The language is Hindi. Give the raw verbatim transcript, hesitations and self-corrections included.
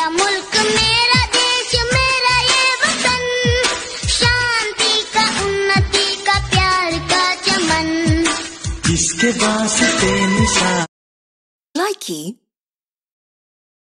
मेरा मुल्क मेरा देश मेरा ये वतन, शांति का उन्नति का प्यार का चमन, जिसके वास्ते निशा Likey